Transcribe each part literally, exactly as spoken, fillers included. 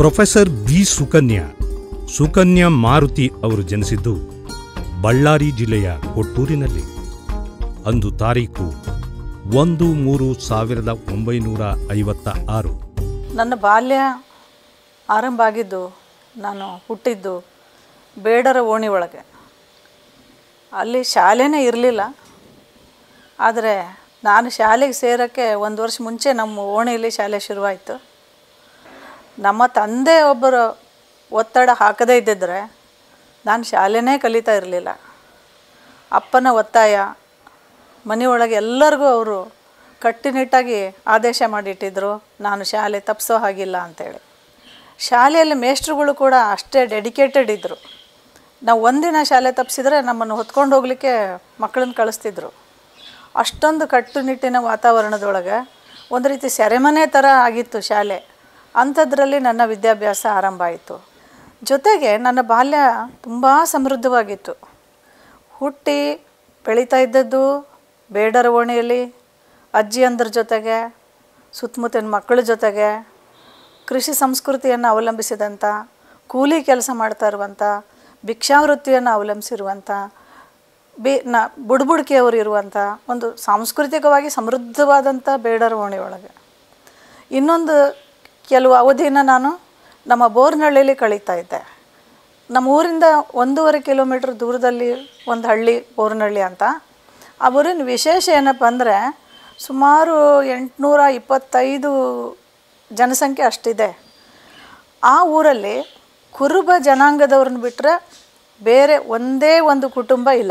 Professor B Sukanya Sukanya Maruti ಅವರು ಜನಿಸಿದ್ದು ಬಳ್ಳಾರಿ ಜಿಲ್ಲೆಯ ಕೊಟ್ಟೂರಿನಲ್ಲಿ. ಅಂದು ತಾರೀಕು ಒಂದು ಮೂರು ಸಾವಿರದ ಒಂಬೈನೂರ ಐವತ್ತ ಆರು. ನನ್ನ ಬಾಲ್ಯ ಆರಂಭ ಆಗಿದ್ದು, ನಾನು ಹುಟ್ಟಿದ್ದು ಬೇಡರ ಓಣಿ ಒಳಗೆ. ಅಲ್ಲಿ ಶಾಲೆನೇ ಇರಲಿಲ್ಲ. ಆದರೆ ನಾನು ಶಾಲೆಗೆ ಸೇರೋಕ್ಕೆ ಒಂದು ವರ್ಷ ಮುಂಚೆ ನಮ್ಮ ಓಣಿಯಲ್ಲಿ ಶಾಲೆ ಶುರುವಾಯಿತು. ನಮ್ಮ ತಂದೆ ಒಬ್ಬರು ಒತ್ತಡ ಹಾಕದೇ ಇದ್ದಿದ್ದರೆ ನಾನು ಶಾಲೆನೇ ಕಲಿತಾ ಇರಲಿಲ್ಲ. ಅಪ್ಪನ ಒತ್ತಾಯ, ಮನೆಯೊಳಗೆ ಎಲ್ಲರಿಗೂ ಅವರು ಕಟ್ಟುನಿಟ್ಟಾಗಿ ಆದೇಶ ಮಾಡಿಟ್ಟಿದ್ದರು, ನಾನು ಶಾಲೆ ತಪ್ಪಿಸೋ ಹಾಗಿಲ್ಲ ಅಂಥೇಳಿ. ಶಾಲೆಯಲ್ಲಿ ಮೇಷ್ಟ್ರುಗಳು ಕೂಡ ಅಷ್ಟೇ ಡೆಡಿಕೇಟೆಡ್ ಇದ್ದರು. ನಾವು ಒಂದಿನ ಶಾಲೆ ತಪ್ಪಿಸಿದ್ರೆ ನಮ್ಮನ್ನು ಹೊತ್ಕೊಂಡು ಹೋಗಲಿಕ್ಕೆ ಮಕ್ಕಳನ್ನ ಕಳಿಸ್ತಿದ್ರು. ಅಷ್ಟೊಂದು ಕಟ್ಟುನಿಟ್ಟಿನ ವಾತಾವರಣದೊಳಗೆ ಒಂದು ರೀತಿ ಸೆರೆಮನೆ ಥರ ಆಗಿತ್ತು ಶಾಲೆ. ಅಂಥದ್ರಲ್ಲಿ ನನ್ನ ವಿದ್ಯಾಭ್ಯಾಸ ಆರಂಭ ಆಯಿತು. ಜೊತೆಗೆ ನನ್ನ ಬಾಲ್ಯ ತುಂಬ ಸಮೃದ್ಧವಾಗಿತ್ತು. ಹುಟ್ಟಿ ಬೆಳೀತಾ ಇದ್ದದ್ದು ಬೇಡರ ಓಣಿಯಲ್ಲಿ, ಅಜ್ಜಿ ಅಂದ್ರ ಜೊತೆಗೆ, ಸುತ್ತಮುತ್ತಲಿನ ಮಕ್ಕಳ ಜೊತೆಗೆ, ಕೃಷಿ ಸಂಸ್ಕೃತಿಯನ್ನು ಅವಲಂಬಿಸಿದಂಥ, ಕೂಲಿ ಕೆಲಸ ಮಾಡ್ತಾ ಇರುವಂಥ, ಭಿಕ್ಷಾವೃತ್ತಿಯನ್ನು ಅವಲಂಬಿಸಿರುವಂಥ, ಬಿ ನ ಬುಡ್ಬುಡ್ಕಿಯವರು ಇರುವಂಥ ಒಂದು ಸಾಂಸ್ಕೃತಿಕವಾಗಿ ಸಮೃದ್ಧವಾದಂಥ ಬೇಡರ ಓಣಿ ಒಳಗೆ. ಇನ್ನೊಂದು ಕೆಲವು ಅವಧಿನ ನಾನು ನಮ್ಮ ಬೋರ್ನಹಳ್ಳಿಯಲ್ಲಿ ಕಳೀತಾ ಇದ್ದೆ. ನಮ್ಮ ಊರಿಂದ ಒಂದೂವರೆ ಕಿಲೋಮೀಟ್ರ್ ದೂರದಲ್ಲಿ ಒಂದು ಹಳ್ಳಿ ಬೋರ್ನಹಳ್ಳಿ ಅಂತ. ಆ ಊರಿನ ವಿಶೇಷ ಏನಪ್ಪ ಅಂದರೆ, ಸುಮಾರು ಎಂಟುನೂರ ಇಪ್ಪತ್ತೈದು ಜನಸಂಖ್ಯೆ ಅಷ್ಟಿದೆ. ಆ ಊರಲ್ಲಿ ಕುರುಬ ಜನಾಂಗದವ್ರನ್ನ ಬಿಟ್ಟರೆ ಬೇರೆ ಒಂದೇ ಒಂದು ಕುಟುಂಬ ಇಲ್ಲ.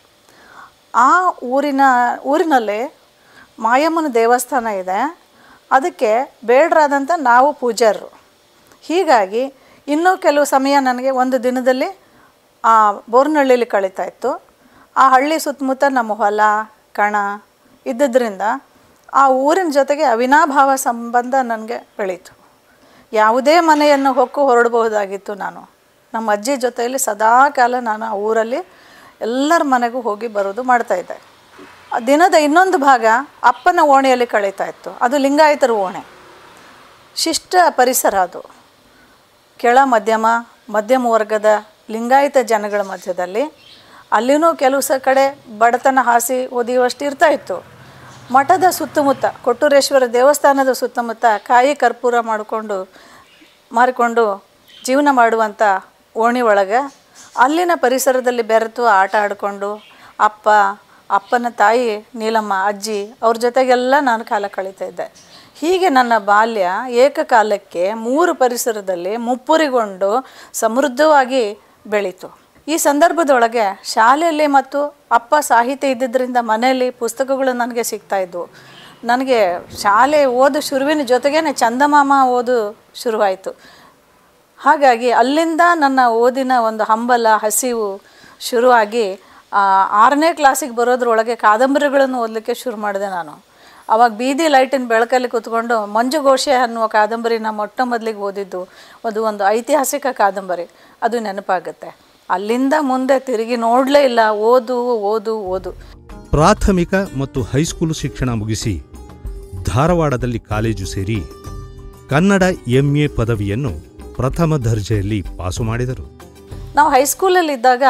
ಆ ಊರಿನ ಊರಿನಲ್ಲಿ ಮಾಯಮ್ಮನ ದೇವಸ್ಥಾನ ಇದೆ. ಅದಕ್ಕೆ ಬೇಡರಾದಂಥ ನಾವು ಪೂಜಾರರು. ಹೀಗಾಗಿ ಇನ್ನೂ ಕೆಲವು ಸಮಯ ನನಗೆ ಒಂದು ದಿನದಲ್ಲಿ ಆ ಬೋರ್ನಹಳ್ಳಿಯಲ್ಲಿ ಕಳೀತಾ ಇತ್ತು. ಆ ಹಳ್ಳಿ ಸುತ್ತಮುತ್ತ ನಮ್ಮ ಹೊಲ ಕಣ ಇದ್ದದ್ರಿಂದ ಆ ಊರಿನ ಜೊತೆಗೆ ಅವಿನಾಭಾವ ಸಂಬಂಧ ನನಗೆ ಬೆಳೀತು. ಯಾವುದೇ ಮನೆಯನ್ನು ಹೊಕ್ಕು ಹೊರಡಬಹುದಾಗಿತ್ತು. ನಾನು ನಮ್ಮ ಅಜ್ಜಿ ಜೊತೆಯಲ್ಲಿ ಸದಾ ಕಾಲ ನಾನು ಆ ಊರಲ್ಲಿ ಎಲ್ಲರ ಮನೆಗೂ ಹೋಗಿ ಬರೋದು ಮಾಡ್ತಾಯಿದ್ದೆ. ದಿನದ ಇನ್ನೊಂದು ಭಾಗ ಅಪ್ಪನ ಓಣಿಯಲ್ಲಿ ಕಳೀತಾ ಇತ್ತು. ಅದು ಲಿಂಗಾಯತರ ಓಣೆ. ಶಿಷ್ಟ ಪರಿಸರ ಅದು. ಕೆಳ ಮಧ್ಯಮ ಮಧ್ಯಮ ವರ್ಗದ ಲಿಂಗಾಯತ ಜನಗಳ ಮಧ್ಯದಲ್ಲಿ. ಅಲ್ಲಿನೂ ಕೆಲವು ಸ ಕಡೆ ಬಡತನ ಹಾಸಿ ಒದಿಯುವಷ್ಟು ಇರ್ತಾಯಿತ್ತು. ಮಠದ ಸುತ್ತಮುತ್ತ, ಕೊಟ್ಟೂರೇಶ್ವರ ದೇವಸ್ಥಾನದ ಸುತ್ತಮುತ್ತ ಕಾಯಿ ಕರ್ಪೂರ ಮಾಡಿಕೊಂಡು ಮಾರಿಕೊಂಡು ಜೀವನ ಮಾಡುವಂಥ ಓಣಿ ಒಳಗೆ ಅಲ್ಲಿನ ಪರಿಸರದಲ್ಲಿ ಬೆರೆತು ಆಟ ಆಡಿಕೊಂಡು ಅಪ್ಪ, ಅಪ್ಪನ ತಾಯಿ ನೀಲಮ್ಮ, ಅಜ್ಜಿ ಅವ್ರ ಜೊತೆಗೆಲ್ಲ ನಾನು ಕಾಲ ಕಳೀತಾ ಇದ್ದೆ. ಹೀಗೆ ನನ್ನ ಬಾಲ್ಯ ಏಕಕಾಲಕ್ಕೆ ಮೂರು ಪರಿಸರದಲ್ಲಿ ಮುಪ್ಪುರಿಗೊಂಡು ಸಮೃದ್ಧವಾಗಿ ಬೆಳೀತು. ಈ ಸಂದರ್ಭದೊಳಗೆ ಶಾಲೆಯಲ್ಲಿ ಮತ್ತು ಅಪ್ಪ ಸಾಹಿತ್ಯ ಇದ್ದಿದ್ದರಿಂದ ಮನೆಯಲ್ಲಿ ಪುಸ್ತಕಗಳು ನನಗೆ ಸಿಗ್ತಾಯಿದ್ವು. ನನಗೆ ಶಾಲೆ ಓದು ಶುರುವಿನ ಜೊತೆಗೇ ಚಂದಮಾಮ ಓದು ಶುರುವಾಯಿತು. ಹಾಗಾಗಿ ಅಲ್ಲಿಂದ ನನ್ನ ಓದಿನ ಒಂದು ಹಂಬಲ, ಹಸಿವು ಶುರುವಾಗಿ ಆರನೇ ಕ್ಲಾಸಿಗೆ ಬರೋದ್ರೊಳಗೆ ಕಾದಂಬರಿಗಳನ್ನು ಓದಲಿಕ್ಕೆ ಶುರು ಮಾಡಿದೆ ನಾನು. ಆವಾಗ ಬೀದಿ ಲೈಟಿನ ಬೆಳಕಲ್ಲಿ ಕೂತ್ಕೊಂಡು ಮಂಜುಘೋಷೆ ಅನ್ನುವ ಕಾದಂಬರಿನ ಮೊಟ್ಟ ಮೊದಲಿಗೆ ಓದಿದ್ದು. ಅದು ಒಂದು ಐತಿಹಾಸಿಕ ಕಾದಂಬರಿ. ಅದು ನೆನಪಾಗುತ್ತೆ. ಅಲ್ಲಿಂದ ಮುಂದೆ ತಿರುಗಿ ನೋಡಲೇ ಇಲ್ಲ. ಓದು ಓದು ಓದು. ಪ್ರಾಥಮಿಕ ಮತ್ತು ಹೈಸ್ಕೂಲು ಶಿಕ್ಷಣ ಮುಗಿಸಿ ಧಾರವಾಡದಲ್ಲಿ ಕಾಲೇಜು ಸೇರಿ ಕನ್ನಡ ಎಂ ಎ ಪದವಿಯನ್ನು ಪ್ರಥಮ ದರ್ಜೆಯಲ್ಲಿ ಪಾಸು ಮಾಡಿದರು. ನಾವು ಹೈಸ್ಕೂಲಲ್ಲಿದ್ದಾಗ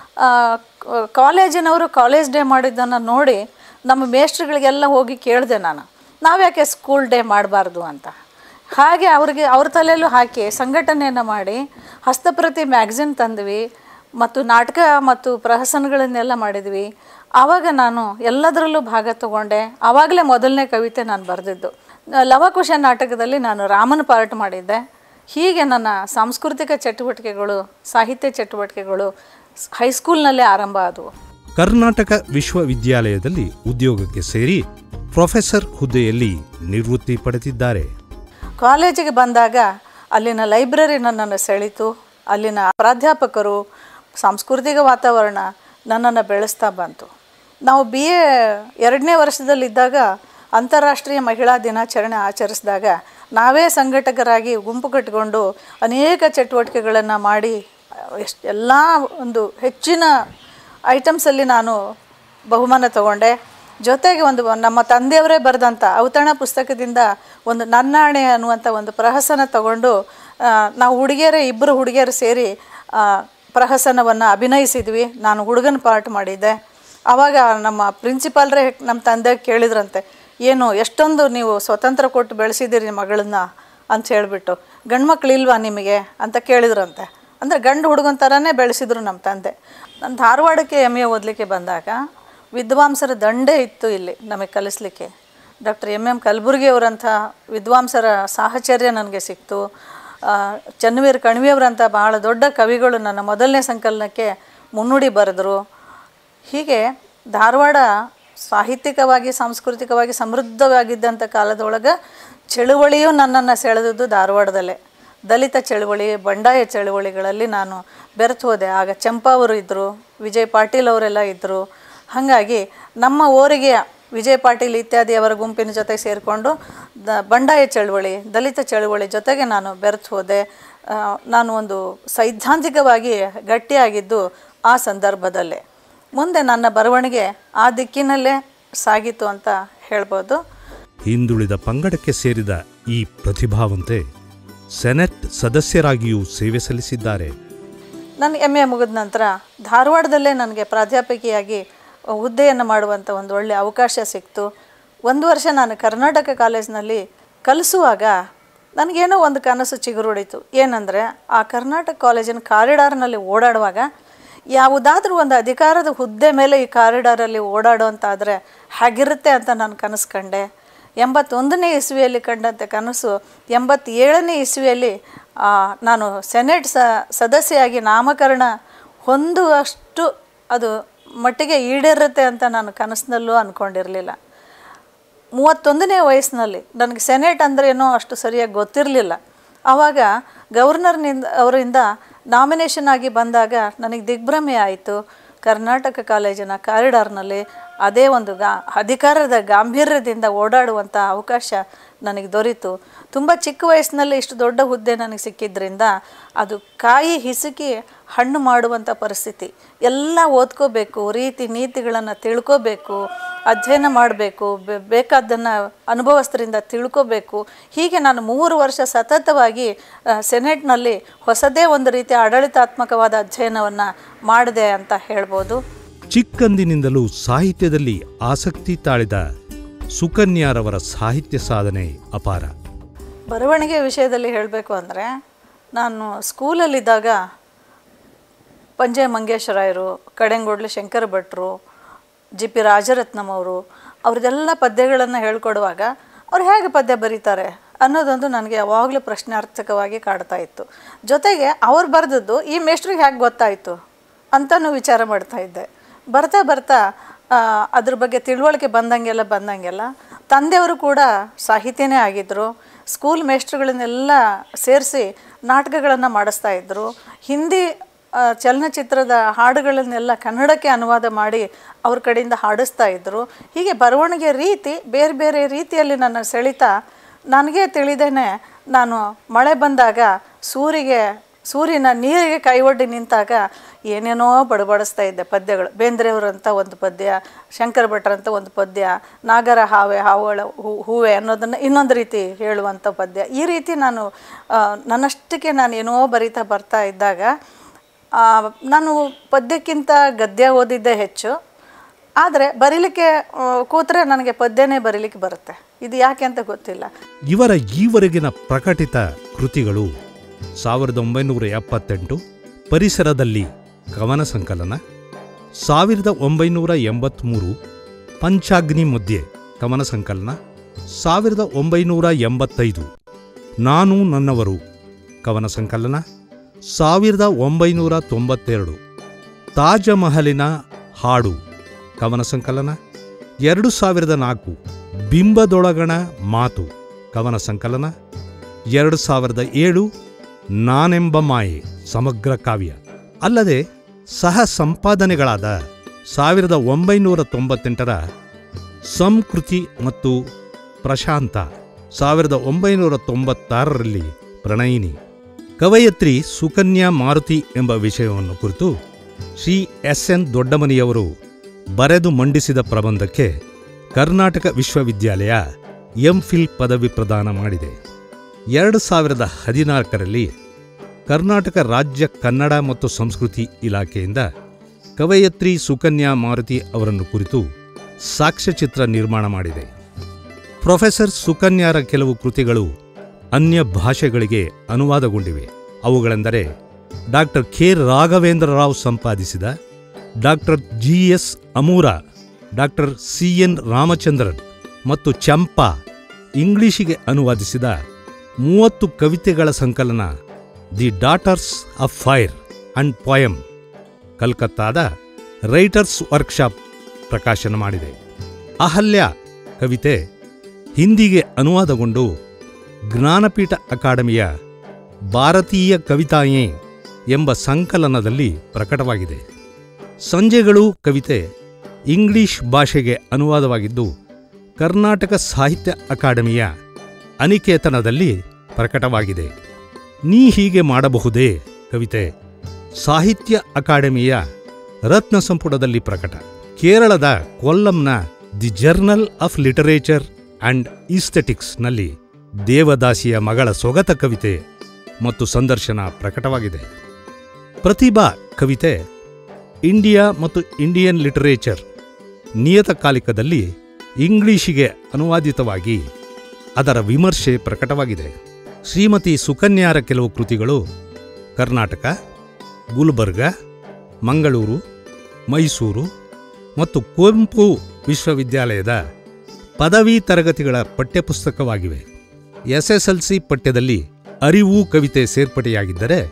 ಕಾಲೇಜಿನವರು ಕಾಲೇಜ್ ಡೇ ಮಾಡಿದ್ದನ್ನು ನೋಡಿ ನಮ್ಮ ಮೇಸ್ಟ್ರುಗಳಿಗೆಲ್ಲ ಹೋಗಿ ಕೇಳಿದೆ ನಾನು, ನಾವ್ಯಾಕೆ ಸ್ಕೂಲ್ ಡೇ ಮಾಡಬಾರ್ದು ಅಂತ. ಹಾಗೆ ಅವ್ರಿಗೆ ಅವ್ರ ತಲೆಯಲ್ಲೂ ಹಾಕಿ ಸಂಘಟನೆಯನ್ನು ಮಾಡಿ ಹಸ್ತಪ್ರತಿ ಮ್ಯಾಗ್ಝಿನ್ ತಂದ್ವಿ ಮತ್ತು ನಾಟಕ ಮತ್ತು ಪ್ರಹಸನಗಳನ್ನೆಲ್ಲ ಮಾಡಿದ್ವಿ. ಆವಾಗ ನಾನು ಎಲ್ಲದರಲ್ಲೂ ಭಾಗ ತಗೊಂಡೆ. ಆವಾಗಲೇ ಮೊದಲನೇ ಕವಿತೆ ನಾನು ಬರೆದಿದ್ದು. ಲವಕುಶ ನಾಟಕದಲ್ಲಿ ನಾನು ರಾಮನ ಪಾರ್ಟ್ ಮಾಡಿದ್ದೆ. ಹೀಗೆ ನನ್ನ ಸಾಂಸ್ಕೃತಿಕ ಚಟುವಟಿಕೆಗಳು, ಸಾಹಿತ್ಯ ಚಟುವಟಿಕೆಗಳು ಹೈಸ್ಕೂಲ್ನಲ್ಲೇ ಆರಂಭ ಆದವು. ಕರ್ನಾಟಕ ವಿಶ್ವವಿದ್ಯಾಲಯದಲ್ಲಿ ಉದ್ಯೋಗಕ್ಕೆ ಸೇರಿ ಪ್ರೊಫೆಸರ್ ಹುದ್ದೆಯಲ್ಲಿ ನಿವೃತ್ತಿ ಪಡೆದಿದ್ದಾರೆ. ಕಾಲೇಜಿಗೆ ಬಂದಾಗ ಅಲ್ಲಿನ ಲೈಬ್ರರಿ ನನ್ನನ್ನು ಸೆಳೀತು. ಅಲ್ಲಿನ ಪ್ರಾಧ್ಯಾಪಕರು, ಸಾಂಸ್ಕೃತಿಕ ವಾತಾವರಣ ನನ್ನನ್ನು ಬೆಳೆಸ್ತಾ ಬಂತು. ನಾವು ಬಿ ಎ ಎರಡನೇ ವರ್ಷದಲ್ಲಿದ್ದಾಗ ಅಂತಾರಾಷ್ಟ್ರೀಯ ಮಹಿಳಾ ದಿನಾಚರಣೆ ಆಚರಿಸಿದಾಗ ನಾವೇ ಸಂಘಟಕರಾಗಿ ಗುಂಪು ಕಟ್ಟಿಕೊಂಡು ಅನೇಕ ಚಟುವಟಿಕೆಗಳನ್ನು ಮಾಡಿ ಎಷ್ಟು ಎಲ್ಲ ಒಂದು ಹೆಚ್ಚಿನ ಐಟಮ್ಸಲ್ಲಿ ನಾನು ಬಹುಮಾನ ತಗೊಂಡೆ. ಜೊತೆಗೆ ಒಂದು ನಮ್ಮ ತಂದೆಯವರೇ ಬರೆದಂಥ ಔತಣ ಪುಸ್ತಕದಿಂದ ಒಂದು ನನ್ನಾಣೆ ಅನ್ನುವಂಥ ಒಂದು ಪ್ರಹಸನ ತಗೊಂಡು ನಾವು ಹುಡುಗಿಯರೇ ಇಬ್ಬರು ಹುಡುಗಿಯರು ಸೇರಿ ಪ್ರಹಸನವನ್ನು ಅಭಿನಯಿಸಿದ್ವಿ. ನಾನು ಹುಡುಗನ ಪಾರ್ಟ್ ಮಾಡಿದ್ದೆ. ಆವಾಗ ನಮ್ಮ ಪ್ರಿನ್ಸಿಪಾಲ್ರೇ ನಮ್ಮ ತಂದೆ ಕೇಳಿದ್ರಂತೆ, ಏನು ಎಷ್ಟೊಂದು ನೀವು ಸ್ವತಂತ್ರ ಕೊಟ್ಟು ಬೆಳೆಸಿದ್ದೀರಿ ಮಗಳನ್ನ ಅಂತ ಹೇಳಿಬಿಟ್ಟು, ಗಂಡು ಮಕ್ಳು ಇಲ್ವಾ ನಿಮಗೆ ಅಂತ ಕೇಳಿದ್ರಂತೆ. ಅಂದರೆ ಗಂಡು ಹುಡುಗನ ಥರನೇ ಬೆಳೆಸಿದ್ರು ನಮ್ಮ ತಂದೆ. ನಾನು ಧಾರವಾಡಕ್ಕೆ ಎಮ್ ಎ ಓದಲಿಕ್ಕೆ ಬಂದಾಗ ವಿದ್ವಾಂಸರ ದಂಡೇ ಇತ್ತು ಇಲ್ಲಿ ನಮಗೆ ಕಲಿಸ್ಲಿಕ್ಕೆ. ಡಾಕ್ಟರ್ ಎಮ್ ಎಮ್ ಕಲಬುರ್ಗಿಯವರಂಥ ವಿದ್ವಾಂಸರ ಸಾಹಚರ್ಯ ನನಗೆ ಸಿಕ್ತು. ಚನ್ನವೀರ ಕಣ್ವಿಯವರಂಥ ಬಹಳ ದೊಡ್ಡ ಕವಿಗಳು ನನ್ನ ಮೊದಲನೇ ಸಂಕಲನಕ್ಕೆ ಮುನ್ನುಡಿ ಬರೆದರು. ಹೀಗೆ ಧಾರವಾಡ ಸಾಹಿತ್ಯಿಕವಾಗಿ ಸಾಂಸ್ಕೃತಿಕವಾಗಿ ಸಮೃದ್ಧವಾಗಿದ್ದಂಥ ಕಾಲದೊಳಗೆ ಚಳುವಳಿಯೂ ನನ್ನನ್ನು ಸೆಳೆದದ್ದು ಧಾರವಾಡದಲ್ಲೇ. ದಲಿತ ಚಳುವಳಿ, ಬಂಡಾಯ ಚಳುವಳಿಗಳಲ್ಲಿ ನಾನು ಬೆರೆತು ಹೋದೆ. ಆಗ ಚಂಪಾವರು ಇದ್ದರು, ವಿಜಯ್ ಪಾಟೀಲ್ ಅವರೆಲ್ಲ ಇದ್ದರು. ಹಾಗಾಗಿ ನಮ್ಮ ಊರಿಗೆ ವಿಜಯ್ ಪಾಟೀಲ್ ಇತ್ಯಾದಿ ಅವರ ಗುಂಪಿನ ಜೊತೆ ಸೇರಿಕೊಂಡು ದ ಬಂಡಾಯ ಚಳುವಳಿ, ದಲಿತ ಚಳುವಳಿ ಜೊತೆಗೆ ನಾನು ಬೆರೆತು ಹೋದೆ. ನಾನು ಒಂದು ಸೈದ್ಧಾಂತಿಕವಾಗಿ ಗಟ್ಟಿಯಾಗಿದ್ದು ಆ ಸಂದರ್ಭದಲ್ಲೇ. ಮುಂದೆ ನನ್ನ ಬರವಣಿಗೆ ಆ ದಿಕ್ಕಿನಲ್ಲೇ ಸಾಗಿತು ಅಂತ ಹೇಳ್ಬೋದು. ಹಿಂದುಳಿದ ಪಂಗಡಕ್ಕೆ ಸೇರಿದ ಈ ಪ್ರತಿಭಾವಂತೆ ಸೆನೆಟ್ ಸದಸ್ಯರಾಗಿಯೂ ಸೇವೆ ಸಲ್ಲಿಸಿದ್ದಾರೆ. ನನ್ನ ಎಮ್ ಎ ಮುಗಿದ ನಂತರ ಧಾರವಾಡದಲ್ಲೇ ನನಗೆ ಪ್ರಾಧ್ಯಾಪಕಿಯಾಗಿ ಹುದ್ದೆಯನ್ನು ಮಾಡುವಂಥ ಒಂದು ಒಳ್ಳೆಯ ಅವಕಾಶ ಸಿಕ್ತು. ಒಂದು ವರ್ಷ ನಾನು ಕರ್ನಾಟಕ ಕಾಲೇಜಿನಲ್ಲಿ ಕಲಿಸುವಾಗ ನನಗೇನೋ ಒಂದು ಕನಸು ಚಿಗುರೊಡಿತು. ಏನಂದರೆ, ಆ ಕರ್ನಾಟಕ ಕಾಲೇಜಿನ ಕಾರಿಡಾರ್ನಲ್ಲಿ ಓಡಾಡುವಾಗ ಯಾವುದಾದ್ರೂ ಒಂದು ಅಧಿಕಾರದ ಹುದ್ದೆ ಮೇಲೆ ಈ ಕಾರಿಡಾರಲ್ಲಿ ಓಡಾಡುವಂತಾದರೆ ಹೇಗಿರುತ್ತೆ ಅಂತ ನಾನು ಕನಸು ಕಂಡೆ. ಎಂಬತ್ತೊಂದನೇ ಇಸ್ವಿಯಲ್ಲಿ ಕಂಡಂತೆ ಕನಸು ಎಂಬತ್ತೇಳನೇ ಇಸ್ವಿಯಲ್ಲಿ ನಾನು ಸೆನೆಟ್ ಸ ಸದಸ್ಯೆಯಾಗಿ ನಾಮಕರಣ ಹೊಂದುವಷ್ಟು ಅದು ಮಟ್ಟಿಗೆ ಈಡೇರುತ್ತೆ ಅಂತ ನಾನು ಕನಸಿನಲ್ಲೂ ಅಂದ್ಕೊಂಡಿರಲಿಲ್ಲ. ಮೂವತ್ತೊಂದನೇ ವಯಸ್ಸಿನಲ್ಲಿ ನನಗೆ ಸೆನೆಟ್ ಅಂದ್ರೇನೋ ಅಷ್ಟು ಸರಿಯಾಗಿ ಗೊತ್ತಿರಲಿಲ್ಲ. ಆವಾಗ ಗವರ್ನರ್ನಿಂದ ಅವರಿಂದ ನಾಮಿನೇಷನ್ ಆಗಿ ಬಂದಾಗ ನನಗೆ ದಿಗ್ಭ್ರಮೆ ಆಯಿತು. ಕರ್ನಾಟಕ ಕಾಲೇಜಿನ ಕಾರಿಡಾರ್ನಲ್ಲಿ ಅದೇ ಒಂದು ಗಾ ಅಧಿಕಾರದ ಗಾಂಭೀರ್ಯದಿಂದ ಓಡಾಡುವಂಥ ಅವಕಾಶ ನನಗೆ ದೊರೀತು. ತುಂಬ ಚಿಕ್ಕ ವಯಸ್ಸಿನಲ್ಲಿ ಇಷ್ಟು ದೊಡ್ಡ ಹುದ್ದೆ ನನಗೆ ಸಿಕ್ಕಿದ್ರಿಂದ ಅದು ಕಾಯಿ ಹಿಸುಕಿ ಹಣ್ಣು ಮಾಡುವಂಥ ಪರಿಸ್ಥಿತಿ. ಎಲ್ಲ ಓದ್ಕೋಬೇಕು, ರೀತಿ ನೀತಿಗಳನ್ನು ತಿಳ್ಕೋಬೇಕು, ಅಧ್ಯಯನ ಮಾಡಬೇಕು, ಬೇಕಾದ್ದನ್ನು ಅನುಭವಸ್ಥರಿಂದ ತಿಳ್ಕೋಬೇಕು. ಹೀಗೆ ನಾನು ಮೂರು ವರ್ಷ ಸತತವಾಗಿ ಸೆನೆಟ್ನಲ್ಲಿ ಹೊಸದೇ ಒಂದು ರೀತಿಯ ಆಡಳಿತಾತ್ಮಕವಾದ ಅಧ್ಯಯನವನ್ನು ಮಾಡಿದೆ ಅಂತ ಹೇಳ್ಬೋದು. ಚಿಕ್ಕಂದಿನಿಂದಲೂ ಸಾಹಿತ್ಯದಲ್ಲಿ ಆಸಕ್ತಿ ತಾಳಿದ ಸುಕನ್ಯಾರವರ ಸಾಹಿತ್ಯ ಸಾಧನೆ ಅಪಾರ. ಬರವಣಿಗೆ ವಿಷಯದಲ್ಲಿ ಹೇಳಬೇಕು ಅಂದರೆ, ನಾನು ಸ್ಕೂಲಲ್ಲಿದ್ದಾಗ ಪಂಜೆ ಮಂಗೇಶ್ವರಾಯರು, ಕಡೆಂಗೋಡ್ಲು ಶಂಕರ ಭಟ್ರು, ಜಿ ಪಿ ರಾಜರತ್ನಂ ಅವರು ಅವ್ರದ್ದೆಲ್ಲ ಪದ್ಯಗಳನ್ನು ಹೇಳ್ಕೊಡುವಾಗ ಅವ್ರು ಹೇಗೆ ಪದ್ಯ ಬರೀತಾರೆ ಅನ್ನೋದೊಂದು ನನಗೆ ಯಾವಾಗಲೂ ಪ್ರಶ್ನಾರ್ಥಕವಾಗಿ ಕಾಡ್ತಾ ಇತ್ತು. ಜೊತೆಗೆ ಅವ್ರು ಬರೆದದ್ದು ಈ ಮೇಷ್ಟ್ರಿಗೆ ಹೇಗೆ ಗೊತ್ತಾಯಿತು ಅಂತಲೂ ವಿಚಾರ ಮಾಡ್ತಾಯಿದ್ದೆ. ಬರ್ತಾ ಬರ್ತಾ ಅದ್ರ ಬಗ್ಗೆ ತಿಳುವಳಿಕೆ ಬಂದಂಗೆಲ್ಲ ಬಂದಂಗೆಲ್ಲ ತಂದೆಯವರು ಕೂಡ ಸಾಹಿತ್ಯನೇ ಆಗಿದ್ದರು. ಸ್ಕೂಲ್ ಮೇಷ್ಟ್ರುಗಳನ್ನೆಲ್ಲ ಸೇರಿಸಿ ನಾಟಕಗಳನ್ನು ಮಾಡಿಸ್ತಾ ಇದ್ದರು. ಹಿಂದಿ ಚಲನಚಿತ್ರದ ಹಾಡುಗಳನ್ನೆಲ್ಲ ಕನ್ನಡಕ್ಕೆ ಅನುವಾದ ಮಾಡಿ ಅವ್ರ ಕಡೆಯಿಂದ ಹಾಡಿಸ್ತಾ ಇದ್ದರು. ಹೀಗೆ ಬರವಣಿಗೆ ರೀತಿ ಬೇರೆ ಬೇರೆ ರೀತಿಯಲ್ಲಿ ನನ್ನ ಸೆಳಿತಾ ನನಗೇ ತಿಳಿದೇನೆ ನಾನು ಮಳೆ ಬಂದಾಗ ಸೂರಿಗೆ ಸೂರ್ಯನ ನೀರಿಗೆ ಕೈ ಒಡ್ಡಿ ನಿಂತಾಗ ಏನೇನೋ ಬಡಬಡಿಸ್ತಾ ಇದ್ದೆ ಪದ್ಯಗಳು. ಬೇಂದ್ರೆಯವರಂಥ ಒಂದು ಪದ್ಯ, ಶಂಕರ ಭಟ್ರಂಥ ಒಂದು ಪದ್ಯ, ನಾಗರ ಹಾವೆ ಹಾವುಗಳ ಹೂ ಹೂವೆ ಅನ್ನೋದನ್ನು ಇನ್ನೊಂದು ರೀತಿ ಹೇಳುವಂಥ ಪದ್ಯ. ಈ ರೀತಿ ನಾನು ನನ್ನಷ್ಟಕ್ಕೆ ನಾನು ಏನೋ ಬರಿತಾ ಬರ್ತಾ ಇದ್ದಾಗ ನಾನು ಪದ್ಯಕ್ಕಿಂತ ಗದ್ಯ ಓದಿದ್ದೇ ಹೆಚ್ಚು. ಆದರೆ ಬರೀಲಿಕ್ಕೆ ಕೂತ್ರೆ ನನಗೆ ಪದ್ಯನೇ ಬರೀಲಿಕ್ಕೆ ಬರುತ್ತೆ. ಇದು ಯಾಕೆ ಅಂತ ಗೊತ್ತಿಲ್ಲ. ಇವರ ಈವರೆಗಿನ ಪ್ರಕಟಿತ ಕೃತಿಗಳು ಸಾವಿರದ ಒಂಬೈನೂರ ಎಪ್ಪತ್ತೆಂಟು ಪರಿಸರದಲ್ಲಿ ಕವನ ಸಂಕಲನ, ಸಾವಿರದ ಒಂಬೈನೂರ ಎಂಬತ್ತ್ಮೂರು ಪಂಚಾಗ್ನಿ ಮಧ್ಯೆ ಕವನ ಸಂಕಲನ, ಸಾವಿರದ ಒಂಬೈನೂರ ಎಂಬತ್ತೈದು ನಾನು ನನ್ನವರು ಕವನ ಸಂಕಲನ, ಸಾವಿರದ ಒಂಬೈನೂರ ತೊಂಬತ್ತೆರಡು ತಾಜಮಹಲಿನ ಹಾಡು ಕವನ ಸಂಕಲನ, ಎರಡು ಸಾವಿರದ ನಾಲ್ಕು ಬಿಂಬದೊಳಗಣ ಮಾತು ಕವನ ಸಂಕಲನ, ಎರಡು ಸಾವಿರದ ಏಳು ನಾನೆಂಬ ಮಾಯೆ ಸಮಗ್ರ ಕಾವ್ಯ. ಅಲ್ಲದೆ ಸಹ ಸಂಪಾದನೆಗಳಾದ ಸಾವಿರದ ಒಂಬೈನೂರ ತೊಂಬತ್ತೆಂಟರ ಸಂಸ್ಕೃತಿ ಮತ್ತು ಪ್ರಶಾಂತ, ಸಾವಿರದ ಒಂಬೈನೂರ ತೊಂಬತ್ತಾರರಲ್ಲಿ ಪ್ರಣಯಿನಿ. ಕವಯತ್ರಿ ಸುಕನ್ಯಾ ಮಾರುತಿ ಎಂಬ ವಿಷಯವನ್ನು ಕುರಿತು ಶ್ರೀ ಎಸ್ ಎನ್ ದೊಡ್ಡಮನಿಯವರು ಬರೆದು ಮಂಡಿಸಿದ ಪ್ರಬಂಧಕ್ಕೆ ಕರ್ನಾಟಕ ವಿಶ್ವವಿದ್ಯಾಲಯ ಎಂಫಿಲ್ ಪದವಿ ಪ್ರದಾನ ಮಾಡಿದೆ. ಎರಡು ಸಾವಿರದ ಹದಿನಾಲ್ಕರಲ್ಲಿ ಕರ್ನಾಟಕ ರಾಜ್ಯ ಕನ್ನಡ ಮತ್ತು ಸಂಸ್ಕೃತಿ ಇಲಾಖೆಯಿಂದ ಕವಯತ್ರಿ ಸುಕನ್ಯಾ ಮಾರುತಿ ಅವರನ್ನು ಕುರಿತು ಸಾಕ್ಷ್ಯಚಿತ್ರ ನಿರ್ಮಾಣ ಮಾಡಿದೆ. ಪ್ರೊಫೆಸರ್ ಸುಕನ್ಯಾರ ಕೆಲವು ಕೃತಿಗಳು ಅನ್ಯ ಭಾಷೆಗಳಿಗೆ ಅನುವಾದಗೊಂಡಿವೆ. ಅವುಗಳೆಂದರೆ ಡಾಕ್ಟರ್ ಕೆ ರಾಘವೇಂದ್ರ ರಾವ್ ಸಂಪಾದಿಸಿದ doctor G S Amur, doctor C N Ramachandran ಮತ್ತು ಚಂಪಾ ಇಂಗ್ಲಿಷಿಗೆ ಅನುವಾದಿಸಿದ ಮೂವತ್ತು ಕವಿತೆಗಳ ಸಂಕಲನ the daughters of fire and poem ಕಲ್ಕತ್ತಾದ ರೈಟರ್ಸ್ ವರ್ಕ್ಶಾಪ್ ಪ್ರಕಾಶನ ಮಾಡಿದೆ. ಅಹಲ್ಯ ಕವಿತೆ ಹಿಂದಿಗೆ ಅನುವಾದಗೊಂಡು ಜ್ಞಾನಪೀಠ ಅಕಾಡೆಮಿಯ ಭಾರತೀಯ ಕವಿತಾಯೇ ಎಂಬ ಸಂಕಲನದಲ್ಲಿ ಪ್ರಕಟವಾಗಿದೆ. ಸಂಜೆಗಳು ಕವಿತೆ ಇಂಗ್ಲಿಷ್ ಭಾಷೆಗೆ ಅನುವಾದವಾಗಿದ್ದು ಕರ್ನಾಟಕ ಸಾಹಿತ್ಯ ಅಕಾಡೆಮಿಯ ಅನಿಕೇತನದಲ್ಲಿ ಪ್ರಕಟವಾಗಿದೆ. ನೀ ಹೀಗೆ ಮಾಡಬಹುದೇ ಕವಿತೆ ಸಾಹಿತ್ಯ ಅಕಾಡೆಮಿಯ ರತ್ನ ಸಂಪುಟದಲ್ಲಿ ಪ್ರಕಟ. ಕೇರಳದ ಕೊಲ್ಲಂನ the journal of literature and ಈಸ್ಥೆಟಿಕ್ಸ್ನಲ್ಲಿ ದೇವದಾಸಿಯ ಮಗಳ ಸೊಗತ ಕವಿತೆ ಮತ್ತು ಸಂದರ್ಶನ ಪ್ರಕಟವಾಗಿದೆ. ಪ್ರತಿಭಾ ಕವಿತೆ ಇಂಡಿಯಾ ಮತ್ತು ಇಂಡಿಯನ್ ಲಿಟರೇಚರ್ ನಿಯತಕಾಲಿಕದಲ್ಲಿ ಇಂಗ್ಲಿಷಿಗೆ ಅನುವಾದಿತವಾಗಿ ಅದರ ವಿಮರ್ಶೆ ಪ್ರಕಟವಾಗಿದೆ. ಶ್ರೀಮತಿ ಸುಕನ್ಯಾರ ಕೆಲವು ಕೃತಿಗಳು ಕರ್ನಾಟಕ, ಗುಲ್ಬರ್ಗ, ಮಂಗಳೂರು, ಮೈಸೂರು ಮತ್ತು ಕುವೆಂಪು ವಿಶ್ವವಿದ್ಯಾಲಯದ ಪದವಿ ತರಗತಿಗಳ ಪಠ್ಯಪುಸ್ತಕವಾಗಿವೆ. ಎಸ್ಎಸ್ಎಲ್ಸಿ ಪಠ್ಯದಲ್ಲಿ ಅರಿವು ಕವಿತೆ ಸೇರ್ಪಡೆಯಾಗಿದ್ದರೆ